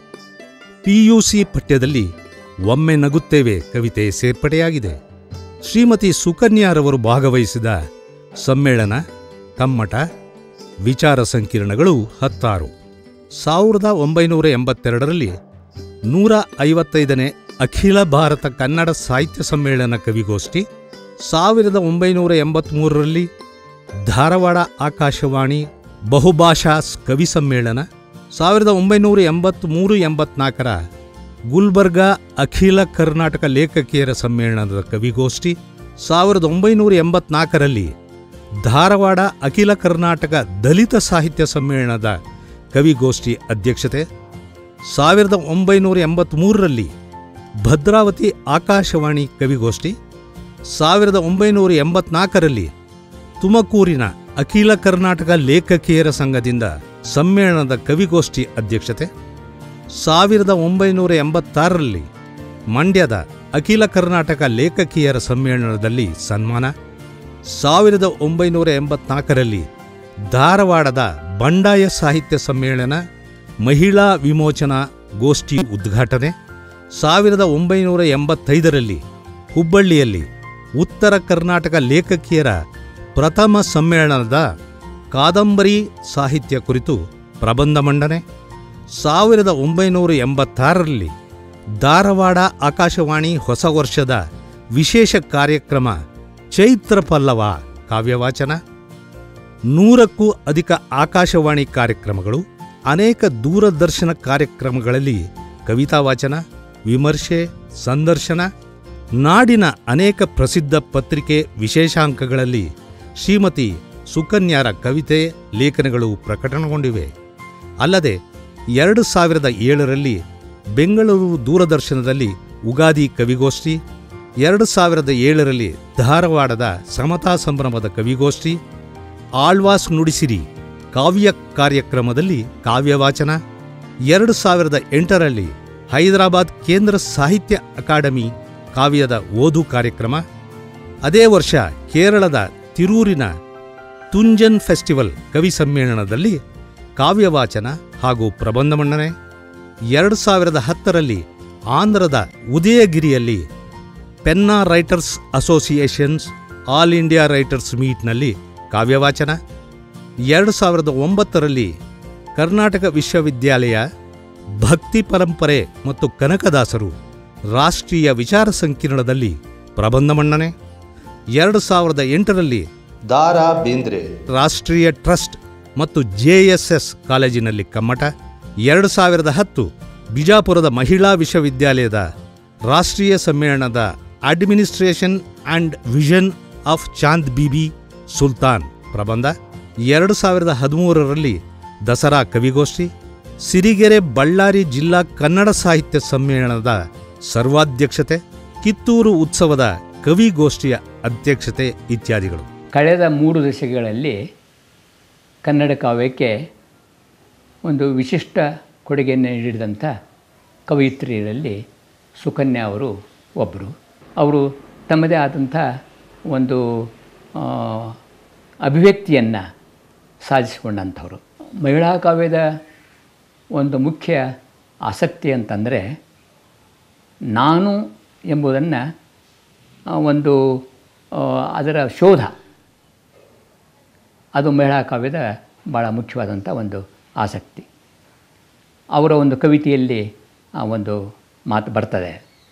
ಪಿಯುಸಿ ಪಠ್ಯದಲ್ಲಿ ಒಮ್ಮೆ ನಗುತ್ತೇವೆ ಕವಿತೆ ಸೇರ್ಪಡೆಯಾಗಿದೆ. ಶ್ರೀಮತಿ ಸುಕನ್ಯಾರವರು ಭಾಗವಹಿಸಿದ ಸಮ್ಮೇಳನ, ಕಮ್ಮಟ, ವಿಚಾರ ಸಂಕಿರಣಗಳು ಹತ್ತಾರು. ಸಾವಿರದ ಒಂಬೈನೂರ ಎಂಬತ್ತೆರಡರಲ್ಲಿ ನೂರ ಐವತ್ತೈದನೇ ಅಖಿಲ ಭಾರತ ಕನ್ನಡ ಸಾಹಿತ್ಯ ಸಮ್ಮೇಳನ ಕವಿಗೋಷ್ಠಿ, ಸಾವಿರದ ಒಂಬೈನೂರ ಎಂಬತ್ತ್ಮೂರರಲ್ಲಿ ಧಾರವಾಡ ಆಕಾಶವಾಣಿ ಬಹುಭಾಷಾ ಕವಿ ಸಮ್ಮೇಳನ, ಸಾವಿರದ ಒಂಬೈನೂರ ಎಂಬತ್ತ್ಮೂರು ಎಂಬತ್ನಾಲ್ಕರ ಗುಲ್ಬರ್ಗಾ ಅಖಿಲ ಕರ್ನಾಟಕ ಲೇಖಕಿಯರ ಸಮ್ಮೇಳನದ ಕವಿಗೋಷ್ಠಿ, ಸಾವಿರದ ಒಂಬೈನೂರ ಎಂಬತ್ನಾಲ್ಕರಲ್ಲಿ ಧಾರವಾಡ ಅಖಿಲ ಕರ್ನಾಟಕ ದಲಿತ ಸಾಹಿತ್ಯ ಸಮ್ಮೇಳನದ ಕವಿಗೋಷ್ಠಿ ಅಧ್ಯಕ್ಷತೆ, ಸಾವಿರದ ಒಂಬೈನೂರ ಎಂಬತ್ತ್ಮೂರರಲ್ಲಿ ಭದ್ರಾವತಿ ಆಕಾಶವಾಣಿ ಕವಿಗೋಷ್ಠಿ, ಸಾವಿರದ ಒಂಬೈನೂರ ಎಂಬತ್ನಾಲ್ಕರಲ್ಲಿ ತುಮಕೂರಿನ ಅಖಿಲ ಕರ್ನಾಟಕ ಲೇಖಕಿಯರ ಸಂಘದಿಂದ ಸಮ್ಮೇಳನದ ಕವಿಗೋಷ್ಠಿ ಅಧ್ಯಕ್ಷತೆ, ಸಾವಿರದ ಒಂಬೈನೂರ ಎಂಬತ್ತಾರರಲ್ಲಿ ಮಂಡ್ಯದ ಅಖಿಲ ಕರ್ನಾಟಕ ಲೇಖಕಿಯರ ಸಮ್ಮೇಳನದಲ್ಲಿ ಸನ್ಮಾನ, ಸಾವಿರದ ಒಂಬೈನೂರ ಎಂಬತ್ನಾಲ್ಕರಲ್ಲಿ ಧಾರವಾಡದ ಬಂಡಾಯ ಸಾಹಿತ್ಯ ಸಮ್ಮೇಳನ ಮಹಿಳಾ ವಿಮೋಚನಾ ಗೋಷ್ಠಿ ಉದ್ಘಾಟನೆ, ಸಾವಿರದ ಒಂಬೈನೂರ ಎಂಬತ್ತೈದರಲ್ಲಿ ಹುಬ್ಬಳ್ಳಿಯಲ್ಲಿ ಉತ್ತರ ಕರ್ನಾಟಕ ಲೇಖಕಿಯರ ಪ್ರಥಮ ಸಮ್ಮೇಳನದ ಕಾದಂಬರಿ ಸಾಹಿತ್ಯ ಕುರಿತು ಪ್ರಬಂಧ ಮಂಡನೆ, ಸಾವಿರದ ಒಂಬೈನೂರ ಎಂಬತ್ತಾರರಲ್ಲಿ ಧಾರವಾಡ ಆಕಾಶವಾಣಿ ಹೊಸ ವರ್ಷದ ವಿಶೇಷ ಕಾರ್ಯಕ್ರಮ ಚೈತ್ರ ಪಲ್ಲವ ಕಾವ್ಯವಾಚನ, ನೂರಕ್ಕೂ ಅಧಿಕ ಆಕಾಶವಾಣಿ ಕಾರ್ಯಕ್ರಮಗಳು, ಅನೇಕ ದೂರದರ್ಶನ ಕಾರ್ಯಕ್ರಮಗಳಲ್ಲಿ ಕವಿತಾ ವಾಚನ, ವಿಮರ್ಶೆ, ಸಂದರ್ಶನ, ನಾಡಿನ ಅನೇಕ ಪ್ರಸಿದ್ಧ ಪತ್ರಿಕೆ ವಿಶೇಷಾಂಕಗಳಲ್ಲಿ ಶ್ರೀಮತಿ ಸುಕನ್ಯಾರ ಕವಿತೆ ಲೇಖನಗಳು ಪ್ರಕಟಗೊಂಡಿವೆ. ಅಲ್ಲದೆ ಎರಡು ಸಾವಿರದ ಏಳರಲ್ಲಿ ಬೆಂಗಳೂರು ದೂರದರ್ಶನದಲ್ಲಿ ಉಗಾದಿ ಕವಿಗೋಷ್ಠಿ, ಎರಡು ಸಾವಿರದ ಏಳರಲ್ಲಿ ಧಾರವಾಡದ ಸಮತಾ ಸಂಭ್ರಮದ ಕವಿಗೋಷ್ಠಿ, ಆಳ್ವಾಸ್ ನುಡಿಸಿರಿ ಕಾವ್ಯ ಕಾರ್ಯಕ್ರಮದಲ್ಲಿ ಕಾವ್ಯವಾಚನ, ಎರಡು ಸಾವಿರದ ಎಂಟರಲ್ಲಿ ಹೈದರಾಬಾದ್ ಕೇಂದ್ರ ಸಾಹಿತ್ಯ ಅಕಾಡೆಮಿ ಕಾವ್ಯದ ಓದು ಕಾರ್ಯಕ್ರಮ, ಅದೇ ವರ್ಷ ಕೇರಳದ ತಿರೂರಿನ ತುಂಜನ್ ಫೆಸ್ಟಿವಲ್ ಕವಿ ಸಮ್ಮೇಳನದಲ್ಲಿ ಕಾವ್ಯವಾಚನ ಹಾಗೂ ಪ್ರಬಂಧ ಮಂಡನೆ, ಎರಡು ಸಾವಿರದ ಹತ್ತರಲ್ಲಿ ಆಂಧ್ರದ ಉದಯಗಿರಿಯಲ್ಲಿ Penna writers associations all India writers ಮೀಟ್ನಲ್ಲಿ ಕಾವ್ಯವಾಚನ, ಎರಡು ಸಾವಿರದ ಒಂಬತ್ತರಲ್ಲಿ ಕರ್ನಾಟಕ ವಿಶ್ವವಿದ್ಯಾಲಯ ಭಕ್ತಿ ಪರಂಪರೆ ಮತ್ತು ಕನಕದಾಸರು ರಾಷ್ಟ್ರೀಯ ವಿಚಾರ ಸಂಕಿರಣದಲ್ಲಿ ಪ್ರಬಂಧ ಮಂಡನೆ, ಎರಡು ಸಾವಿರದ ಎಂಟರಲ್ಲಿ ದಾರಾ ಬೇಂದ್ರೆ ರಾಷ್ಟ್ರೀಯ ಟ್ರಸ್ಟ್ ಮತ್ತು ಜೆಎಸ್ಎಸ್ ಕಾಲೇಜಿನಲ್ಲಿ ಕಮ್ಮಟ, ಎರಡು ಸಾವಿರದ ಹತ್ತು ಬಿಜಾಪುರದ ಮಹಿಳಾ ವಿಶ್ವವಿದ್ಯಾಲಯದ ರಾಷ್ಟ್ರೀಯ ಸಮ್ಮೇಳನದ administration and vision of Chand Bibi Sultan ಪ್ರಬಂಧ, ಎರಡು ಸಾವಿರದ ಹದಿಮೂರರಲ್ಲಿ ದಸರಾ ಕವಿಗೋಷ್ಠಿ, ಸಿರಿಗೆರೆ ಬಳ್ಳಾರಿ ಜಿಲ್ಲಾ ಕನ್ನಡ ಸಾಹಿತ್ಯ ಸಮ್ಮೇಳನದ ಸರ್ವಾಧ್ಯಕ್ಷತೆ, ಕಿತ್ತೂರು ಉತ್ಸವದ ಕವಿಗೋಷ್ಠಿಯ ಅಧ್ಯಕ್ಷತೆ ಇತ್ಯಾದಿಗಳು. ಕಳೆದ ಮೂರು ದಶಕಗಳಲ್ಲಿ ಕನ್ನಡ ಕಾವ್ಯಕ್ಕೆ ಒಂದು ವಿಶಿಷ್ಟ ಕೊಡುಗೆಯನ್ನು ನೀಡಿದಂಥ ಕವಯಿತ್ರಿಯರಲ್ಲಿ ಸುಕನ್ಯಾ ಅವರು ಒಬ್ಬರು. ಅವರು ತಮ್ಮದೇ ಆದಂಥ ಒಂದು ಅಭಿವ್ಯಕ್ತಿಯನ್ನು ಸಾಧಿಸಿಕೊಂಡಂಥವ್ರು. ಮಹಿಳಾ ಕಾವ್ಯದ ಒಂದು ಮುಖ್ಯ ಆಸಕ್ತಿ ಅಂತಂದರೆ ನಾನು ಎಂಬುದನ್ನು ಒಂದು ಅದರ ಶೋಧ, ಅದು ಮಹಿಳಾ ಕಾವ್ಯದ ಭಾಳ ಮುಖ್ಯವಾದಂಥ ಒಂದು ಆಸಕ್ತಿ. ಅವರ ಒಂದು ಕವಿತೆಯಲ್ಲಿ ಆ ಒಂದು ಮಾತು ಬರ್ತದೆ,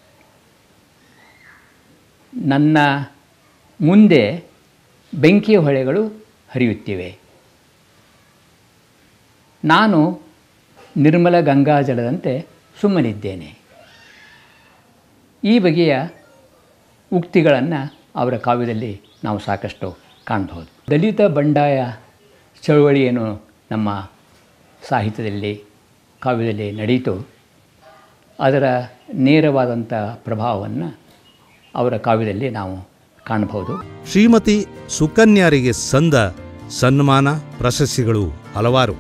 ನನ್ನ ಮುಂದೆ ಬೆಂಕಿಯ ಹೊಳೆಗಳು ಹರಿಯುತ್ತಿವೆ, ನಾನು ನಿರ್ಮಲ ಗಂಗಾಜಲದಂತೆ ಸುಮ್ಮನಿದ್ದೇನೆ. ಈ ಬಗೆಯ ಉಕ್ತಿಗಳನ್ನು ಅವರ ಕಾವ್ಯದಲ್ಲಿ ನಾವು ಸಾಕಷ್ಟು ಕಾಣಬಹುದು. ದಲಿತ ಬಂಡಾಯ ಚಳವಳಿ ಏನು ನಮ್ಮ ಸಾಹಿತ್ಯದಲ್ಲಿ ಕಾವ್ಯದಲ್ಲಿ ನಡೆಯಿತು, ಅದರ ನೇರವಾದಂಥ ಪ್ರಭಾವವನ್ನು ಅವರ ಕಾವ್ಯದಲ್ಲಿ ನಾವು ಕಾಣಬಹುದು. ಶ್ರೀಮತಿ ಸುಕನ್ಯಾರಿಗೆ ಸಂದ ಸನ್ಮಾನ ಪ್ರಶಸ್ತಿಗಳು ಹಲವಾರು.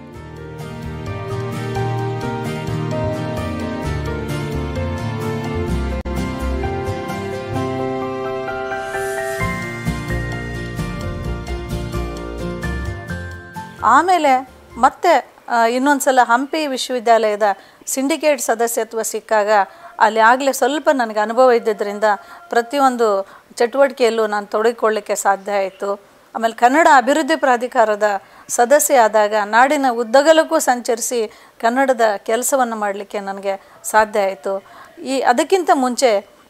ಆಮೇಲೆ ಮತ್ತೆ ಇನ್ನೊಂದು ಸಲ ಹಂಪಿ ವಿಶ್ವವಿದ್ಯಾಲಯದ ಸಿಂಡಿಕೇಟ್ ಸದಸ್ಯತ್ವ ಸಿಕ್ಕಾಗ ಅಲ್ಲಿ ಆಗಲೇ ಸ್ವಲ್ಪ ನನಗೆ ಅನುಭವ ಇದ್ದಿದ್ದರಿಂದ ಪ್ರತಿಯೊಂದು ಚಟುವಟಿಕೆಯಲ್ಲೂ ನಾನು ತೊಡಗಿಕೊಳ್ಳಿಕ್ಕೆ ಸಾಧ್ಯ ಆಯಿತು. ಆಮೇಲೆ ಕನ್ನಡ ಅಭಿವೃದ್ಧಿ ಪ್ರಾಧಿಕಾರದ ಸದಸ್ಯ ಆದಾಗ ನಾಡಿನ ಉದ್ದಗಲಕ್ಕೂ ಸಂಚರಿಸಿ ಕನ್ನಡದ ಕೆಲಸವನ್ನು ಮಾಡಲಿಕ್ಕೆ ನನಗೆ ಸಾಧ್ಯ ಆಯಿತು. ಈ ಅದಕ್ಕಿಂತ ಮುಂಚೆ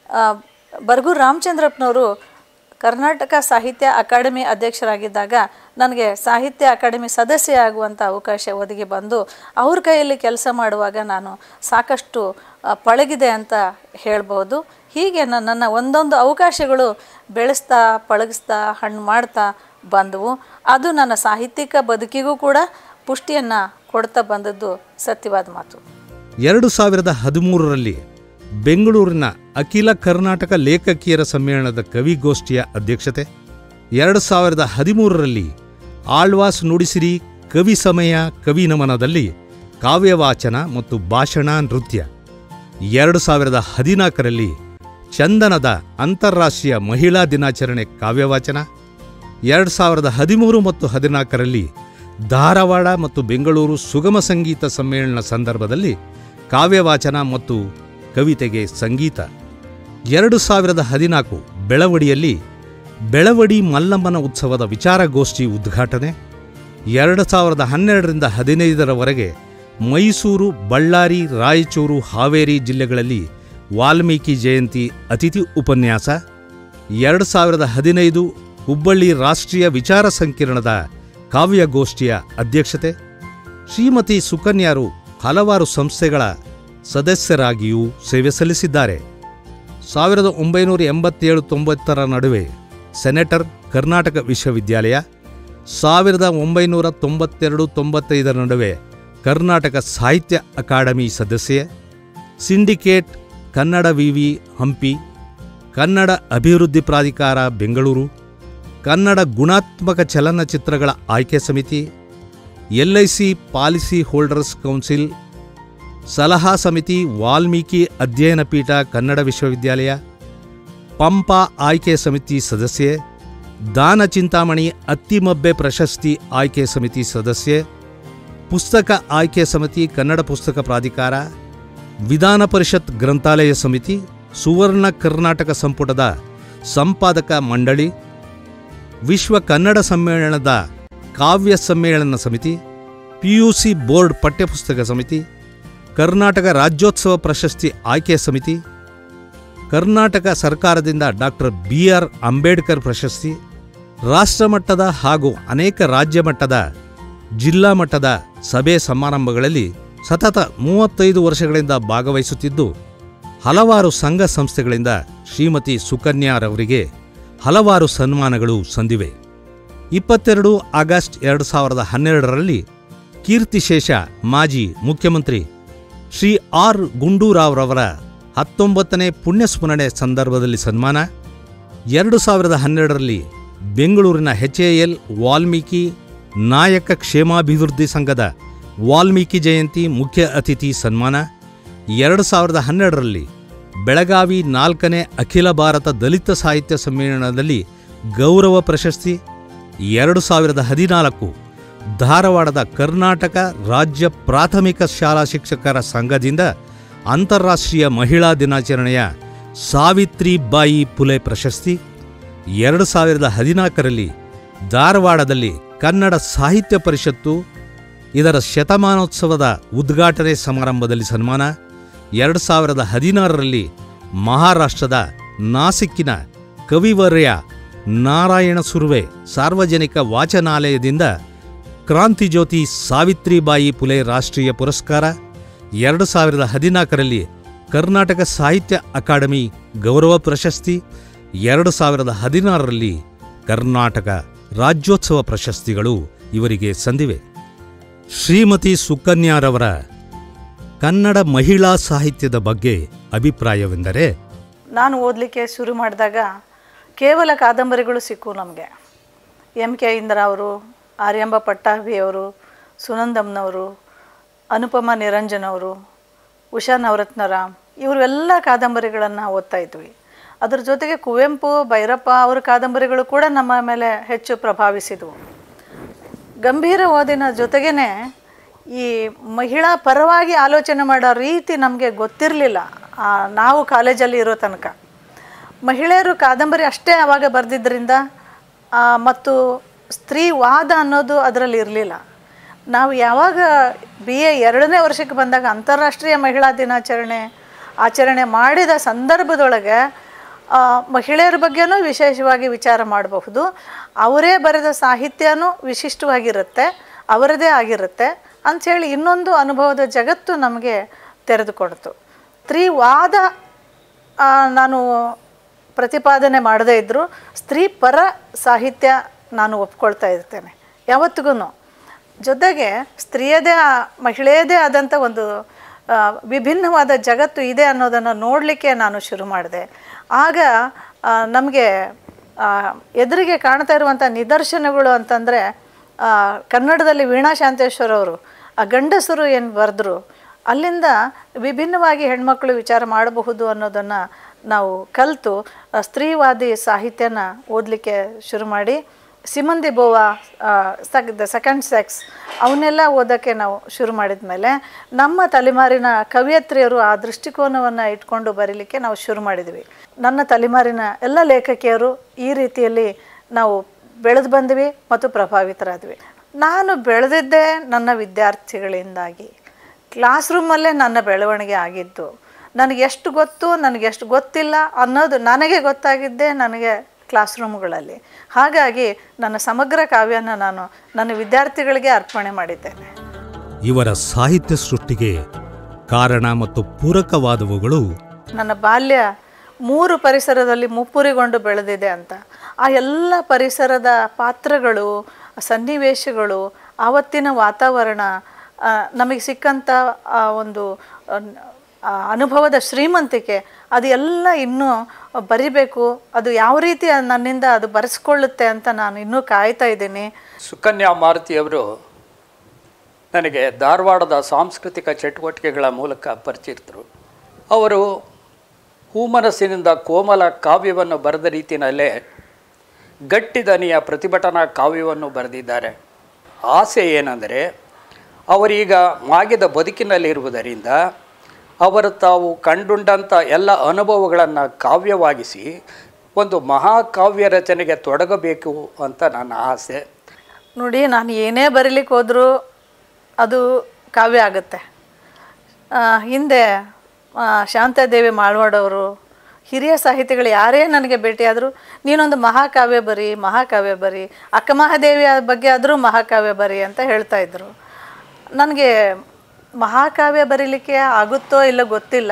ಬರಗೂರು ರಾಮಚಂದ್ರಪ್ಪನವರು ಕರ್ನಾಟಕ ಸಾಹಿತ್ಯ ಅಕಾಡೆಮಿ ಅಧ್ಯಕ್ಷರಾಗಿದ್ದಾಗ ನನಗೆ ಸಾಹಿತ್ಯ ಅಕಾಡೆಮಿ ಸದಸ್ಯ ಆಗುವಂಥ ಅವಕಾಶ ಒದಗಿ ಬಂದು ಅವ್ರ ಕೈಯಲ್ಲಿ ಕೆಲಸ ಮಾಡುವಾಗ ನಾನು ಸಾಕಷ್ಟು ಪಳಗಿದೆ ಅಂತ ಹೇಳ್ಬೋದು. ಹೀಗೆ ನನ್ನ ಒಂದೊಂದು ಅವಕಾಶಗಳು ಬೆಳೆಸ್ತಾ ಪಳಗಿಸ್ತಾ ಹಣ್ಣು ಮಾಡ್ತಾ ಬಂದವು. ಅದು ನನ್ನ ಸಾಹಿತ್ಯಿಕ ಬದುಕಿಗೂ ಕೂಡ ಪುಷ್ಟಿಯನ್ನು ಕೊಡ್ತಾ ಬಂದದ್ದು ಸತ್ಯವಾದ ಮಾತು. ಎರಡು ಸಾವಿರದ ಹದಿಮೂರರಲ್ಲಿ ಬೆಂಗಳೂರಿನ ಅಖಿಲ ಕರ್ನಾಟಕ ಲೇಖಕಿಯರ ಸಮ್ಮೇಳನದ ಕವಿಗೋಷ್ಠಿಯ ಅಧ್ಯಕ್ಷತೆ, ಎರಡು ಸಾವಿರದ ಹದಿಮೂರರಲ್ಲಿ ಆಳ್ವಾಸ್ ನುಡಿಸಿರಿ ಕವಿ ಸಮಯ ಕವಿ ನಮನದಲ್ಲಿ ಕಾವ್ಯವಾಚನ ಮತ್ತು ಭಾಷಣ ನೃತ್ಯ, ಎರಡು ಸಾವಿರದ ಹದಿನಾಲ್ಕರಲ್ಲಿ ಚಂದನದ ಅಂತಾರಾಷ್ಟ್ರೀಯ ಮಹಿಳಾ ದಿನಾಚರಣೆ ಕಾವ್ಯವಾಚನ, ಎರಡು ಸಾವಿರದ ಹದಿಮೂರು ಮತ್ತು ಹದಿನಾಲ್ಕರಲ್ಲಿ ಧಾರವಾಡ ಮತ್ತು ಬೆಂಗಳೂರು ಸುಗಮ ಸಂಗೀತ ಸಮ್ಮೇಳನ ಸಂದರ್ಭದಲ್ಲಿ ಕಾವ್ಯವಾಚನ ಮತ್ತು ಕವಿತೆಗೆ ಸಂಗೀತ, ಎರಡು ಸಾವಿರದ ಹದಿನಾಲ್ಕು ಬೆಳವಡಿಯಲ್ಲಿ ಬೆಳವಡಿ ಮಲ್ಲಮ್ಮನ ಉತ್ಸವದ ವಿಚಾರಗೋಷ್ಠಿ ಉದ್ಘಾಟನೆ, ಎರಡು ಸಾವಿರದ ಹನ್ನೆರಡರಿಂದ ಹದಿನೈದರವರೆಗೆ ಮೈಸೂರು, ಬಳ್ಳಾರಿ, ರಾಯಚೂರು, ಹಾವೇರಿ ಜಿಲ್ಲೆಗಳಲ್ಲಿ ವಾಲ್ಮೀಕಿ ಜಯಂತಿ ಅತಿಥಿ ಉಪನ್ಯಾಸ, ಎರಡು ಸಾವಿರದ ಹದಿನೈದು ಹುಬ್ಬಳ್ಳಿ ರಾಷ್ಟ್ರೀಯ ವಿಚಾರ ಸಂಕಿರಣದ ಕಾವ್ಯಗೋಷ್ಠಿಯ ಅಧ್ಯಕ್ಷತೆ. ಶ್ರೀಮತಿ ಸುಕನ್ಯಾರು ಹಲವಾರು ಸಂಸ್ಥೆಗಳ ಸದಸ್ಯರಾಗಿಯೂ ಸೇವೆ ಸಲ್ಲಿಸಿದ್ದಾರೆ. ಸಾವಿರದ ಒಂಬೈನೂರ ಎಂಬತ್ತೇಳು ತೊಂಬತ್ತರ ನಡುವೆ ಸೆನೆಟರ್ ಕರ್ನಾಟಕ ವಿಶ್ವವಿದ್ಯಾಲಯ, ಸಾವಿರದ ಒಂಬೈನೂರ ತೊಂಬತ್ತೆರಡು ತೊಂಬತ್ತೈದರ ನಡುವೆ ಕರ್ನಾಟಕ ಸಾಹಿತ್ಯ ಅಕಾಡೆಮಿ ಸದಸ್ಯೆ, ಸಿಂಡಿಕೇಟ್ ಕನ್ನಡ ವಿವಿ ಹಂಪಿ, ಕನ್ನಡ ಅಭಿವೃದ್ಧಿ ಪ್ರಾಧಿಕಾರ ಬೆಂಗಳೂರು, ಕನ್ನಡ ಗುಣಾತ್ಮಕ ಚಲನಚಿತ್ರಗಳ ಆಯ್ಕೆ ಸಮಿತಿ, ಎಲ್ಐಸಿ ಪಾಲಿಸಿ ಹೋಲ್ಡರ್ಸ್ ಕೌನ್ಸಿಲ್, ಸಲಹಾ ಸಮಿತಿ ವಾಲ್ಮೀಕಿ ಅಧ್ಯಯನ ಪೀಠ ಕನ್ನಡ ವಿಶ್ವವಿದ್ಯಾಲಯ, ಪಂಪ ಆಯ್ಕೆ ಸಮಿತಿ ಸದಸ್ಯೆ, ದಾನ ಚಿಂತಾಮಣಿ ಅತ್ತಿಮಬ್ಬೆ ಪ್ರಶಸ್ತಿ ಆಯ್ಕೆ ಸಮಿತಿ ಸದಸ್ಯೆ, ಪುಸ್ತಕ ಆಯ್ಕೆ ಸಮಿತಿ ಕನ್ನಡ ಪುಸ್ತಕ ಪ್ರಾಧಿಕಾರ, ವಿಧಾನ ಪರಿಷತ್ ಗ್ರಂಥಾಲಯ ಸಮಿತಿ, ಸುವರ್ಣ ಕರ್ನಾಟಕ ಸಂಪುಟದ ಸಂಪಾದಕ ಮಂಡಳಿ, ವಿಶ್ವ ಕನ್ನಡ ಸಮ್ಮೇಳನದ ಕಾವ್ಯ ಸಮ್ಮೇಳನ ಸಮಿತಿ, ಪಿಯುಸಿ ಬೋರ್ಡ್ ಪಠ್ಯಪುಸ್ತಕ ಸಮಿತಿ, ಕರ್ನಾಟಕ ರಾಜ್ಯೋತ್ಸವ ಪ್ರಶಸ್ತಿ ಆಯ್ಕೆ ಸಮಿತಿ, ಕರ್ನಾಟಕ ಸರ್ಕಾರದಿಂದ ಡಾಕ್ಟರ್ ಬಿ ಆರ್ ಅಂಬೇಡ್ಕರ್ ಪ್ರಶಸ್ತಿ, ರಾಷ್ಟ್ರಮಟ್ಟದ ಹಾಗೂ ಅನೇಕ ರಾಜ್ಯ ಮಟ್ಟದ ಜಿಲ್ಲಾ ಮಟ್ಟದ ಸಭೆ ಸಮಾರಂಭಗಳಲ್ಲಿ ಸತತ ಮೂವತ್ತೈದು ವರ್ಷಗಳಿಂದ ಭಾಗವಹಿಸುತ್ತಿದ್ದು ಹಲವಾರು ಸಂಘ ಸಂಸ್ಥೆಗಳಿಂದ ಶ್ರೀಮತಿ ಸುಕನ್ಯಾರವರಿಗೆ ಹಲವಾರು ಸನ್ಮಾನಗಳು ಸಂದಿವೆ. ಇಪ್ಪತ್ತೆರಡು ಆಗಸ್ಟ್ ಎರಡು ಸಾವಿರದ ಹನ್ನೆರಡರಲ್ಲಿ ಕೀರ್ತಿಶೇಷ ಮಾಜಿ ಮುಖ್ಯಮಂತ್ರಿ ಶ್ರೀ ಆರ್ ಗುಂಡೂರಾವ್ರವರ ಹತ್ತೊಂಬತ್ತನೇ ಪುಣ್ಯಸ್ಮರಣೆ ಸಂದರ್ಭದಲ್ಲಿ ಸನ್ಮಾನ, ಎರಡು ಸಾವಿರದ ಹನ್ನೆರಡರಲ್ಲಿ ಬೆಂಗಳೂರಿನ ಎಚ್ ಎ ಎಲ್ ವಾಲ್ಮೀಕಿ ನಾಯಕ ಕ್ಷೇಮಾಭಿವೃದ್ಧಿ ಸಂಘದ ವಾಲ್ಮೀಕಿ ಜಯಂತಿ ಮುಖ್ಯ ಅತಿಥಿ ಸನ್ಮಾನ, ಎರಡು ಸಾವಿರದ ಹನ್ನೆರಡರಲ್ಲಿ ಬೆಳಗಾವಿ ನಾಲ್ಕನೇ ಅಖಿಲ ಭಾರತ ದಲಿತ ಸಾಹಿತ್ಯ ಸಮ್ಮೇಳನದಲ್ಲಿ ಗೌರವ ಪ್ರಶಸ್ತಿ, ಎರಡು ಸಾವಿರದ ಹದಿನಾಲ್ಕು ಧಾರವಾಡದ ಕರ್ನಾಟಕ ರಾಜ್ಯ ಪ್ರಾಥಮಿಕ ಶಾಲಾ ಶಿಕ್ಷಕರ ಸಂಘದಿಂದ ಅಂತಾರಾಷ್ಟ್ರೀಯ ಮಹಿಳಾ ದಿನಾಚರಣೆಯ ಸಾವಿತ್ರಿಬಾಯಿ ಫುಲೆ ಪ್ರಶಸ್ತಿ, ಎರಡು ಸಾವಿರದ ಹದಿನಾಲ್ಕರಲ್ಲಿ ಧಾರವಾಡದಲ್ಲಿ ಕನ್ನಡ ಸಾಹಿತ್ಯ ಪರಿಷತ್ತು ಇದರ ಶತಮಾನೋತ್ಸವದ ಉದ್ಘಾಟನೆ ಸಮಾರಂಭದಲ್ಲಿ ಸನ್ಮಾನ, ಎರಡು ಸಾವಿರದ ಹದಿನಾರರಲ್ಲಿ ಮಹಾರಾಷ್ಟ್ರದ ನಾಸಿಕ್ಕಿನ ಕವಿವರ್ಯ ನಾರಾಯಣ ಸುರ್ವೆ ಸಾರ್ವಜನಿಕ ವಾಚನಾಲಯದಿಂದ ಕ್ರಾಂತಿಜ್ಯೋತಿ ಸಾವಿತ್ರಿಬಾಯಿ ಫುಲೆ ರಾಷ್ಟ್ರೀಯ ಪುರಸ್ಕಾರ, ಎರಡು ಸಾವಿರದ ಹದಿನಾಲ್ಕರಲ್ಲಿ ಕರ್ನಾಟಕ ಸಾಹಿತ್ಯ ಅಕಾಡೆಮಿ ಗೌರವ ಪ್ರಶಸ್ತಿ, ಎರಡು ಸಾವಿರದ ಹದಿನಾರರಲ್ಲಿ ಕರ್ನಾಟಕ ರಾಜ್ಯೋತ್ಸವ ಪ್ರಶಸ್ತಿಗಳು ಇವರಿಗೆ ಸಂದಿವೆ. ಶ್ರೀಮತಿ ಸುಕನ್ಯಾರವರ ಕನ್ನಡ ಮಹಿಳಾ ಸಾಹಿತ್ಯದ ಬಗ್ಗೆ ಅಭಿಪ್ರಾಯವೆಂದರೆ, ನಾನು ಓದಲಿಕ್ಕೆ ಶುರು ಮಾಡಿದಾಗ ಕೇವಲ ಕಾದಂಬರಿಗಳು ಸಿಕ್ಕು ನಮಗೆ. ಎಂ ಕೆ ಇಂದ್ರ ಅವರು, ಆರ್ಯಾಂಬ ಪಟ್ಟಾಭಿಯವರು, ಸುನಂದಮ್ನವರು, ಅನುಪಮ ನಿರಂಜನ್ ಅವರು, ಉಷಾ ನವರತ್ನರಾಮ್ ಇವರೆಲ್ಲ ಕಾದಂಬರಿಗಳನ್ನು ಓದ್ತಾ ಇದ್ವಿ. ಅದರ ಜೊತೆಗೆ ಕುವೆಂಪು, ಭೈರಪ್ಪ ಅವರ ಕಾದಂಬರಿಗಳು ಕೂಡ ನಮ್ಮ ಮೇಲೆ ಹೆಚ್ಚು ಪ್ರಭಾವಿಸಿದವು. ಗಂಭೀರ ಓದಿನ ಜೊತೆಗೇ ಈ ಮಹಿಳಾ ಪರವಾಗಿ ಆಲೋಚನೆ ಮಾಡೋ ರೀತಿ ನಮಗೆ ಗೊತ್ತಿರಲಿಲ್ಲ. ನಾವು ಕಾಲೇಜಲ್ಲಿ ಇರೋ ತನಕ ಮಹಿಳೆಯರು ಕಾದಂಬರಿ ಅಷ್ಟೇ ಆವಾಗ ಬರೆದಿದ್ದರಿಂದ ಮತ್ತು ಸ್ತ್ರೀವಾದ ಅನ್ನೋದು ಅದರಲ್ಲಿ ಇರಲಿಲ್ಲ. ನಾವು ಯಾವಾಗ ಬಿ ಎ ಎರಡನೇ ವರ್ಷಕ್ಕೆ ಬಂದಾಗ ಅಂತಾರಾಷ್ಟ್ರೀಯ ಮಹಿಳಾ ದಿನಾಚರಣೆ ಆಚರಣೆ ಮಾಡಿದ ಸಂದರ್ಭದೊಳಗೆ ಮಹಿಳೆಯರ ಬಗ್ಗೆನೂ ವಿಶೇಷವಾಗಿ ವಿಚಾರ ಮಾಡಬಹುದು. ಅವರೇ ಬರೆದ ಸಾಹಿತ್ಯನೂ ವಿಶಿಷ್ಟವಾಗಿರುತ್ತೆ, ಅವರದೇ ಆಗಿರುತ್ತೆ ಅಂಥೇಳಿ ಇನ್ನೊಂದು ಅನುಭವದ ಜಗತ್ತು ನಮಗೆ ತೆರೆದುಕೊಡ್ತು. ಸ್ತ್ರೀವಾದ ನಾನು ಪ್ರತಿಪಾದನೆ ಮಾಡದೇ ಇದ್ದರೂ ಸ್ತ್ರೀ ಪರ ಸಾಹಿತ್ಯ ನಾನು ಒಪ್ಕೊಳ್ತಾ ಇರ್ತೇನೆ ಯಾವತ್ತಿಗೂ. ಜೊತೆಗೆ ಸ್ತ್ರೀಯದೇ ಮಹಿಳೆಯದೇ ಆದಂಥ ಒಂದು ವಿಭಿನ್ನವಾದ ಜಗತ್ತು ಇದೆ ಅನ್ನೋದನ್ನು ನೋಡಲಿಕ್ಕೆ ನಾನು ಶುರು ಮಾಡಿದೆ. ಆಗ ನಮಗೆ ಎದುರಿಗೆ ಕಾಣ್ತಾ ಇರುವಂಥ ನಿದರ್ಶನಗಳು ಅಂತಂದರೆ, ಕನ್ನಡದಲ್ಲಿ ವೀಣಾ ಶಾಂತೇಶ್ವರ ಅವರು ಆ ಗಂಡಸರು ಏನು ಬರೆದ್ರು ಅಲ್ಲಿಂದ ವಿಭಿನ್ನವಾಗಿ ಹೆಣ್ಮಕ್ಳು ವಿಚಾರ ಮಾಡಬಹುದು ಅನ್ನೋದನ್ನು ನಾವು ಕಲಿತು ಸ್ತ್ರೀವಾದಿ ಸಾಹಿತ್ಯನ ಓದಲಿಕ್ಕೆ ಶುರು ಮಾಡಿ, ಸಿಮನ್ ದಿ ಬೋವಾ, ಸಕ್ ದ ಸೆಕೆಂಡ್ ಸೆಕ್ಸ್ ಅವನ್ನೆಲ್ಲ ಓದೋಕ್ಕೆ ನಾವು ಶುರು ಮಾಡಿದ ಮೇಲೆ ನಮ್ಮ ತಲೆಮಾರಿನ ಕವಿಯತ್ರಿಯರು ಆ ದೃಷ್ಟಿಕೋನವನ್ನು ಇಟ್ಕೊಂಡು ಬರೀಲಿಕ್ಕೆ ನಾವು ಶುರು ಮಾಡಿದ್ವಿ. ನನ್ನ ತಲೆಮಾರಿನ ಎಲ್ಲ ಲೇಖಕಿಯರು ಈ ರೀತಿಯಲ್ಲಿ ನಾವು ಬೆಳೆದು ಬಂದ್ವಿ ಮತ್ತು ಪ್ರಭಾವಿತರಾದ್ವಿ. ನಾನು ಬೆಳೆದಿದ್ದೇ ನನ್ನ ವಿದ್ಯಾರ್ಥಿಗಳಿಂದಾಗಿ. ಕ್ಲಾಸ್ ರೂಮಲ್ಲೇ ನನ್ನ ಬೆಳವಣಿಗೆ ಆಗಿದ್ದು. ನನಗೆ ಎಷ್ಟು ಗೊತ್ತು, ನನಗೆ ಎಷ್ಟು ಗೊತ್ತಿಲ್ಲ ಅನ್ನೋದು ನನಗೆ ಗೊತ್ತಾಗಿದ್ದೇ ನನಗೆ ಕ್ಲಾಸ್ ರೂಮ್ಗಳಲ್ಲಿ. ಹಾಗಾಗಿ ನನ್ನ ಸಮಗ್ರ ಕಾವ್ಯನ ನಾನು ನನ್ನ ವಿದ್ಯಾರ್ಥಿಗಳಿಗೆ ಅರ್ಪಣೆ ಮಾಡಿದ್ದೇನೆ. ಇವರ ಸಾಹಿತ್ಯ ಸೃಷ್ಟಿಗೆ ಕಾರಣ ಮತ್ತು ಪೂರಕವಾದವುಗಳು, ನನ್ನ ಬಾಲ್ಯ ಮೂರು ಪರಿಸರದಲ್ಲಿ ಮುಪ್ಪುರಿಗೊಂಡು ಬೆಳೆದಿದೆ ಅಂತ. ಆ ಎಲ್ಲ ಪರಿಸರದ ಪಾತ್ರಗಳು, ಸನ್ನಿವೇಶಗಳು, ಆವತ್ತಿನ ವಾತಾವರಣ, ನಮಗೆ ಸಿಕ್ಕಂಥ ಒಂದು ಅನುಭವದ ಶ್ರೀಮಂತಿಕೆ, ಅದು ಎಲ್ಲ ಇನ್ನೂ ಬರಿಬೇಕು. ಅದು ಯಾವ ರೀತಿ ನನ್ನಿಂದ ಅದು ಬರೆಸ್ಕೊಳ್ಳುತ್ತೆ ಅಂತ ನಾನು ಇನ್ನೂ ಕಾಯ್ತಾ ಇದ್ದೀನಿ. ಸುಕನ್ಯಾ ಮಾರುತಿಯವರು ನನಗೆ ಧಾರವಾಡದ ಸಾಂಸ್ಕೃತಿಕ ಚಟುವಟಿಕೆಗಳ ಮೂಲಕ ಪರಿಚಿತರು. ಅವರು ಹೂಮನಸ್ಸಿನಿಂದ ಕೋಮಲ ಕಾವ್ಯವನ್ನು ಬರೆದ ರೀತಿಯಲ್ಲೇ ಗಟ್ಟಿದನಿಯ ಪ್ರತಿಭಟನಾ ಕಾವ್ಯವನ್ನು ಬರೆದಿದ್ದಾರೆ. ಆಸೆ ಏನೆಂದರೆ, ಅವರೀಗ ಮಾಗಿದ ಬದುಕಿನಲ್ಲಿರುವುದರಿಂದ ಅವರು ತಾವು ಕಂಡುಂಡಂಥ ಎಲ್ಲ ಅನುಭವಗಳನ್ನು ಕಾವ್ಯವಾಗಿಸಿ ಒಂದು ಮಹಾಕಾವ್ಯ ರಚನೆಗೆ ತೊಡಗಬೇಕು ಅಂತ ನನ್ನ ಆಸೆ. ನೋಡಿ, ನಾನು ಏನೇ ಬರೀಲಿಕ್ಕೆ ಹೋದರೂ ಅದು ಕಾವ್ಯ ಆಗುತ್ತೆ. ಹಿಂದೆ ಶಾಂತಾದೇವಿ ಮಾಳ್ವಾಡವರು, ಹಿರಿಯ ಸಾಹಿತಿಗಳು ಯಾರೇ ನನಗೆ ಭೇಟಿಯಾದರೂ ನೀನೊಂದು ಮಹಾಕಾವ್ಯ ಬರಿ ಮಹಾಕಾವ್ಯ ಬರಿ ಅಕ್ಕಮಹಾದೇವಿಯ ಬಗ್ಗೆ ಆದರೂ ಮಹಾಕಾವ್ಯ ಬರಿ ಅಂತ ಹೇಳ್ತಾಯಿದ್ರು. ನನಗೆ ಮಹಾಕಾವ್ಯ ಬರೀಲಿಕ್ಕೆ ಆಗುತ್ತೋ ಇಲ್ಲ ಗೊತ್ತಿಲ್ಲ.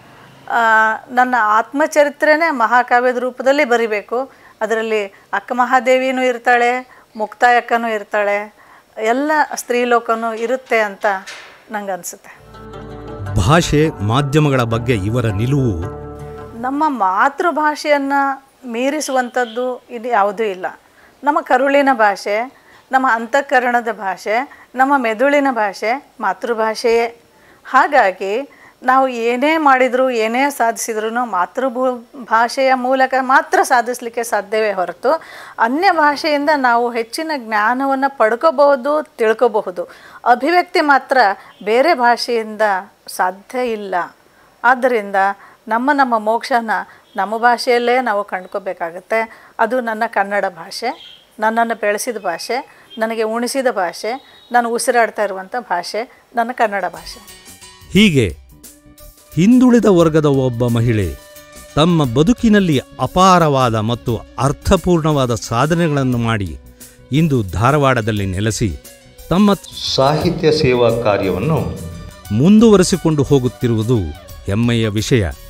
ನನ್ನ ಆತ್ಮಚರಿತ್ರೆನೇ ಮಹಾಕಾವ್ಯದ ರೂಪದಲ್ಲಿ ಬರಿಬೇಕು. ಅದರಲ್ಲಿ ಅಕ್ಕಮಹಾದೇವಿನೂ ಇರ್ತಾಳೆ, ಮುಕ್ತಾಯಕ್ಕನೂ ಇರ್ತಾಳೆ, ಎಲ್ಲ ಸ್ತ್ರೀಲೋಕನೂ ಇರುತ್ತೆ ಅಂತ ನಂಗೆ ಅನಿಸುತ್ತೆ. ಭಾಷೆ ಮಾಧ್ಯಮಗಳ ಬಗ್ಗೆ ಇವರ ನಿಲುವು ನಮ್ಮ ಮಾತೃಭಾಷೆಯನ್ನು ಮೀರಿಸುವಂಥದ್ದು ಇದು ಯಾವುದೂ ಇಲ್ಲ. ನಮ್ಮ ಕರುಳಿನ ಭಾಷೆ, ನಮ್ಮ ಅಂತಃಕರಣದ ಭಾಷೆ, ನಮ್ಮ ಮೆದುಳಿನ ಭಾಷೆ ಮಾತೃಭಾಷೆಯೇ. ಹಾಗಾಗಿ ನಾವು ಏನೇ ಮಾಡಿದರೂ ಏನೇ ಸಾಧಿಸಿದ್ರೂ ಮಾತೃಭೂ ಭಾಷೆಯ ಮೂಲಕ ಮಾತ್ರ ಸಾಧಿಸಲಿಕ್ಕೆ ಸಾಧ್ಯವೇ ಹೊರತು ಅನ್ಯ ಭಾಷೆಯಿಂದ ನಾವು ಹೆಚ್ಚಿನ ಜ್ಞಾನವನ್ನು ಪಡ್ಕೋಬಹುದು, ತಿಳ್ಕೋಬಹುದು. ಅಭಿವ್ಯಕ್ತಿ ಮಾತ್ರ ಬೇರೆ ಭಾಷೆಯಿಂದ ಸಾಧ್ಯ ಇಲ್ಲ. ಆದ್ದರಿಂದ ನಮ್ಮ ನಮ್ಮ ಮೋಕ್ಷನ ನಮ್ಮ ಭಾಷೆಯಲ್ಲೇ ನಾವು ಕಂಡ್ಕೋಬೇಕಾಗತ್ತೆ. ಅದು ನನ್ನ ಕನ್ನಡ ಭಾಷೆ, ನನ್ನನ್ನು ಬೆಳೆಸಿದ ಭಾಷೆ, ನನಗೆ ಉಣಿಸಿದ ಭಾಷೆ, ನಾನು ಉಸಿರಾಡ್ತಾ ಇರುವಂಥ ಭಾಷೆ ನನ್ನ ಕನ್ನಡ ಭಾಷೆ. ಹೀಗೆ ಹಿಂದುಳಿದ ವರ್ಗದ ಒಬ್ಬ ಮಹಿಳೆ ತಮ್ಮ ಬದುಕಿನಲ್ಲಿ ಅಪಾರವಾದ ಮತ್ತು ಅರ್ಥಪೂರ್ಣವಾದ ಸಾಧನೆಗಳನ್ನು ಮಾಡಿ ಇಂದು ಧಾರವಾಡದಲ್ಲಿ ನೆಲೆಸಿ ತಮ್ಮ ಸಾಹಿತ್ಯ ಸೇವಾ ಕಾರ್ಯವನ್ನು ಮುಂದುವರೆಸಿಕೊಂಡು ಹೋಗುತ್ತಿರುವುದು ಹೆಮ್ಮೆಯ ವಿಷಯ.